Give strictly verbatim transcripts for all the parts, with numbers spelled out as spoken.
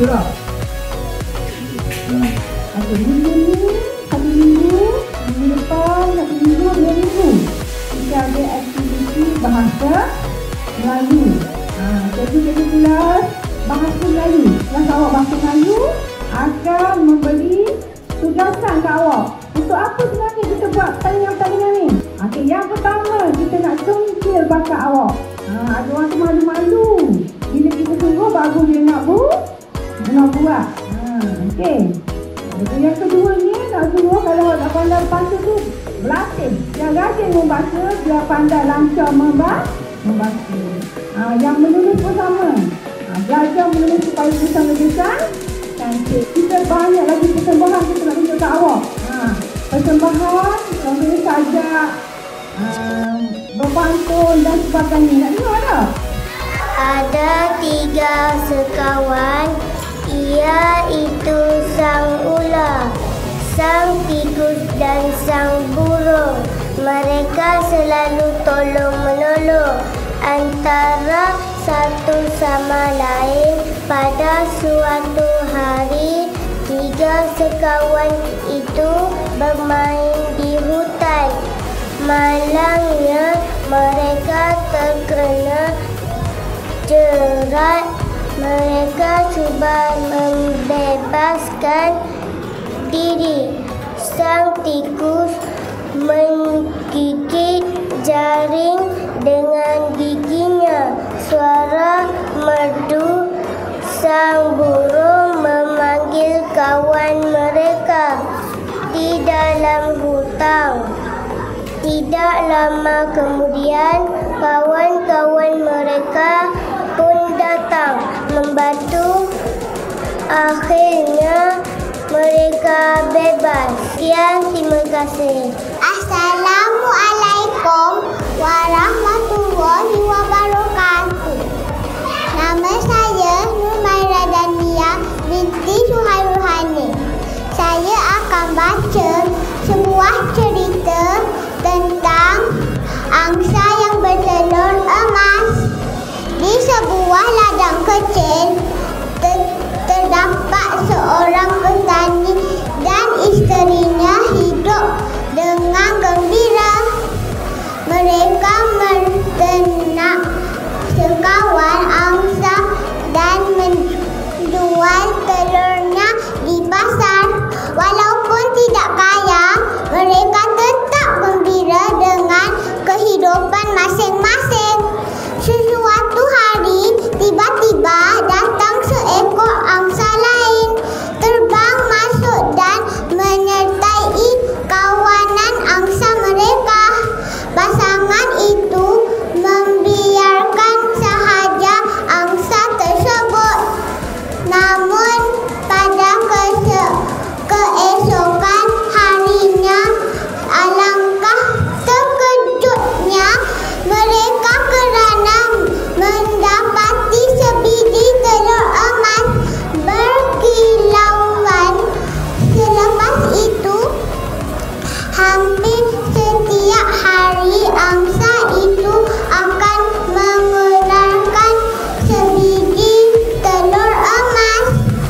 Betul tak? Okey, minggu ni, satu minggu, minggu depan, satu minggu, dua minggu. Kita ada aktiviti bahasa Melayu. Ha, cikgu-cikgu kelas bahasa Melayu. Kelas awak bahasa Melayu akan memberi tugasan ke awak. Untuk apa sebenarnya kita buat pertandingan-pertandingan ni? Okey, yang pertama, kita nak congkil bakat awak. Ha, ada orang tu malu-malu. Bila kita suruh, baru dia nak bu, dia nak buat. Ha, okey. Yang kedua ni, nak suruh kalau awak tak pandai baca tu, berlatih. Yang rajin membaca, dia pandai lancar membaca. membaca. Ha, yang menulis pun sama. Ha, belajar menulis supaya tulisan lebih cantik. Kita banyak lagi persembahan kita nak tunjuk kat awak. Ha, persembahan, contohnya sajak, um, berpantun dan sebagainya. Nak dengar tak? Ada tiga sekawan, iaitu sang ular, sang tikus dan sang burung. Mereka selalu tolong menolong antara satu sama lain. Pada suatu hari, tiga sekawan itu bermain di hutan. Malangnya mereka terkena jerat. Mereka cuba membebaskan diri. Sang tikus menggigit jaring dengan giginya. Suara merdu. Sang burung memanggil kawan mereka di dalam hutan. Tidak lama kemudian, kawan-kawan mereka pun datang membantu. Akhirnya mereka bebas. Sekian, terima kasih. Assalamualaikum warahmatullahi wabarakatuh. Nama saya Numaira Dania binti Suhairul Hanif. Saya akan baca sebuah cerita tentang angsa yang bertelur emas. Di sebuah ladang kecil ter terdapat seorang petani dan isterinya hidup dengan gembira. Mereka menternak sekawan angsa dan menjual telurnya di pasar. Walaupun tidak kaya, mereka tetap gembira dengan kehidupan masing-masing. Sesuatu hari, tiba-tiba datang seekor angsa lain, terbang masuk dan menyertai kawanan angsa mereka. Pasangan itu membiarkan sahaja angsa tersebut. Namun pada keesokan harinya, alangkah terkejutnya mereka kerana mendapati sebiji telur emas berkilauan. Selepas itu, hampir setiap hari angsa itu akan mengeluarkan sebiji telur emas.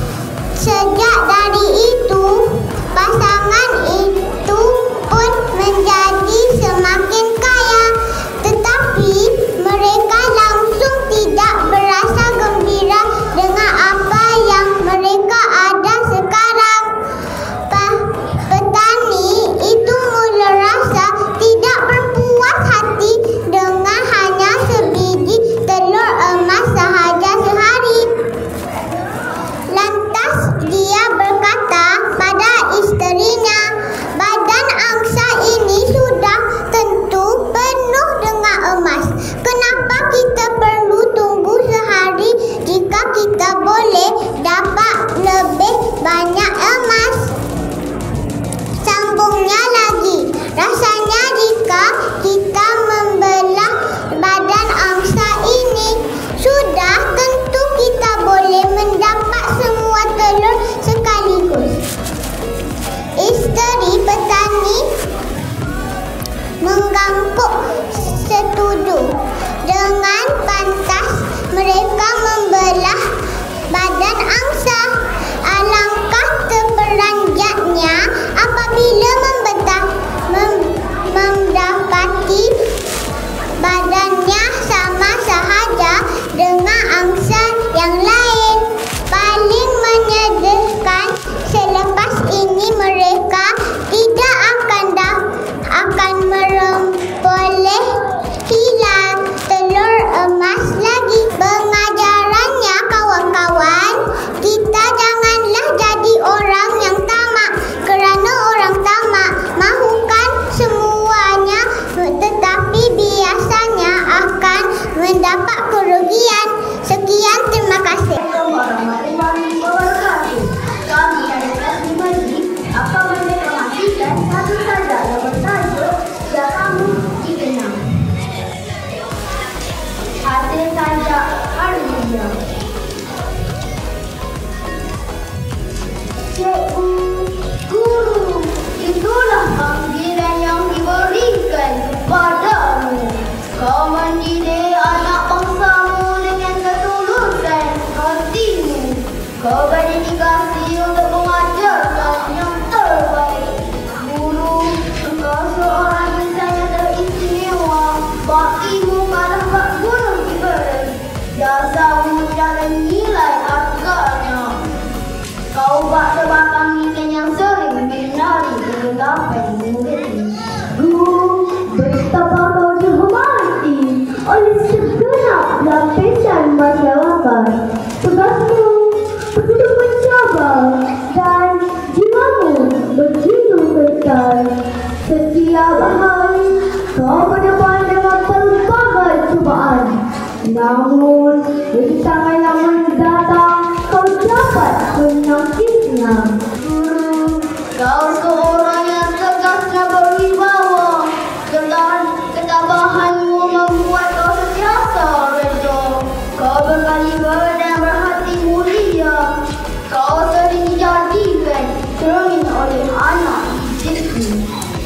Sebagai dedikasi untuk mengajarkan yang terbaik. Guru, engkau seorang insan yang teristimewa. Bakimu kalah bak gunung Everest. Jasamu tidak ada nilai harganya. Kau bak sebatang ikan yang sering menari kegelapan murid. Guru, betapa kau dihormati oleh segenap lapisan masyarakat. Tugasmu begitu mencabar dan jiwamu begitu besar. Setiap hari kau berdepan dengan pelbagai cubaan. Namun, rintangan yang mendatang kau dapat menangkisnya. Guru, kau seorang yang tegas dan berwibawa. Dengan ketabahanmu membuat kau sentiasa reda. Kau berkaliber dan berhati mulia. Kau sering dijadikan cermin oleh anak didikmu.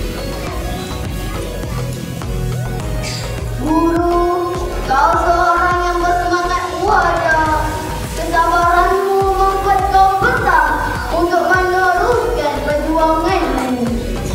Guru, kau seorang yang bersemangat wadah. Kesabaranmu membuat kau betah untuk meneruskan perjuanganmu.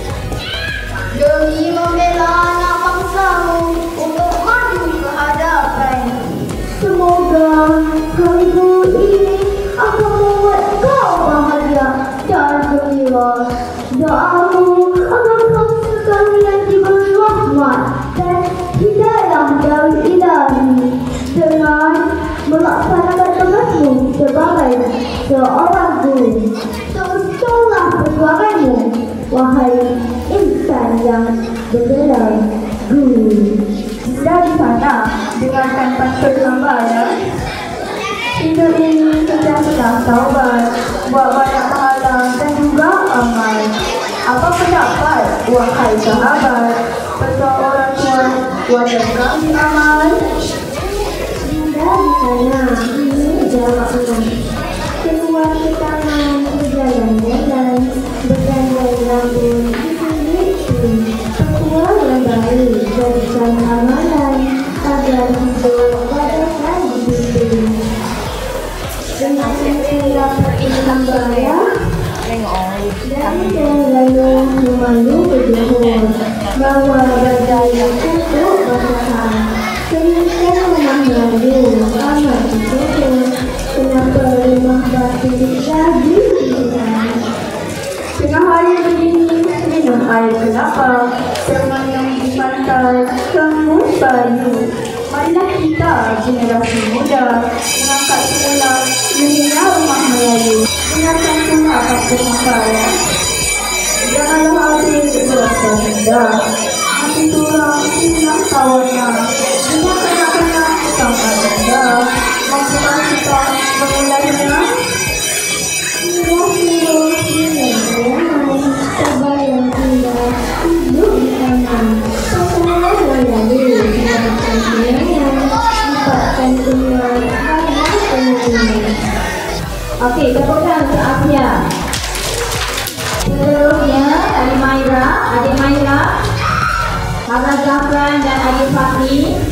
Demi membela anak bangsamu untuk maju ke hadapan. Semoga hari guru ini akan membuat kau bahagia dan gembira. Doamu agar kau sekalian diberi rahmat dan hidayah dari Ilahi dengan melaksanakan tugasmu sebagai seorang guru. Teruslah perjuanganmu, wahai insan yang bergelar guru. Dari sana, dengarkan pantun hamba. Hidup ini sudah sudah taubat, buat banyak pahala dan juga amal. Apa pendapat, wahai sahabat? Petua orang tua, wajibkah diamal? Dari sana, ini jawabnya. Semua tangan berjalan-jalan, bergandeng rambut, dipilih. Petua yang baik, jadikan amalan, agar hidup pada hidup. Dengan ini dapat ditambahnya. Dan lalu memalu berjemur, bawa berdaya untuk bertahan. Sehingga rumah baru amat ditutup. Kenapa rumah batu jadi hilang? Tengah hari begini, minum air kenapa? Termenung di pantai, tembus bayu. Marilah kita, generasi muda, mengangkat semula dunia rumah Melayu. Dengarkan pula apa saya. Janganlah hati berasa rendah. Hati turang hilang tawarnya. Dengan kena-kena sang adanya. Maksudkan kita memulainya. Hidup hidup dengan terbayang indah, hidup di sana. Setelah lalu mendapatkan kemenangan, dapatkan kemenangan banyak kemenangan. Okey, tepukkan untuk Afia. Seterusnya, Adik Maira, Adik Maira, Abang Zafran dan Adik Fatih.